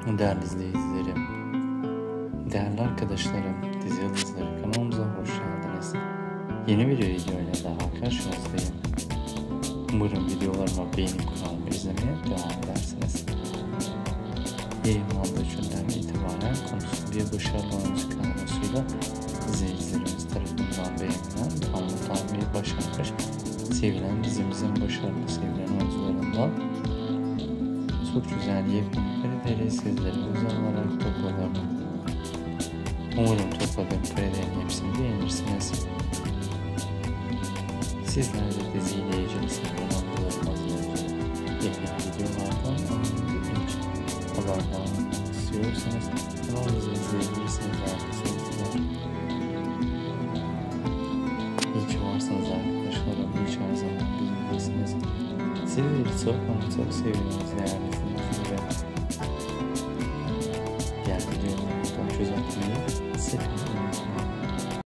Değerli izleyicilerim, değerli arkadaşlarım, dizi yıldızları kanalımıza hoş geldiniz. Yeni bir videoyla daha karşınızdayım. Umarım videolarıma beğenip kanalımı izlemeye devam edersiniz. Yayınlandığı günden itibaren konusu bir başarılı oyuncu kadrosuyla izleyicilerimiz tarafından beğenilen, anlatılmayı başarmış, sevilen dizimizin başarılı sevilen oyuncularından çok güzel yepyeni kareleri sizlere özel olarak topladım. Umarım topladığım karelerin hepsini beğenirsiniz. Sizler de diziyle ilgili sizlere anlatılmazlarca yepyeni videolardan anlayabilmek için haberdar olmak istiyorsanız kanalımızı izleyebilirsiniz arkadaşlar. İyi ki varsınız arkadaşlarım, hiç her zaman bizimlesiniz. Sizleri çok seviyoruz değerli dinleyiciler. Diğer videolarımızda çözüm